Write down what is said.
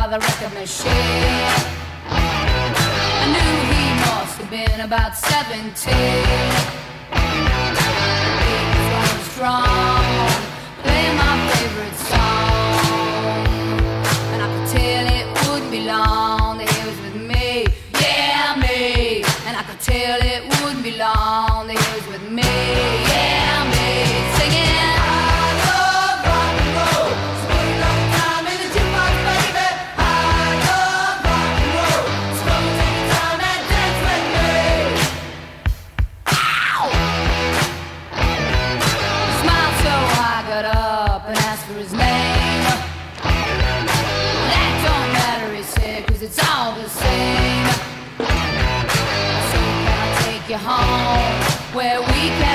by the record machine. I knew he must have been about 17. He was going strong, playing my favorite song, and I could tell it wouldn't be long that he was with me, yeah, me. And I could tell it wouldn't be long that he was with me, yeah, me. Singing, I love rock and roll, spend all the time in the jukebox, baby. I love rock and roll, so take your time and dance with me. Ow! He smiled so I got up and asked for his name. That don't matter, he said, 'cause it's all the same. I said, can I take you home where we can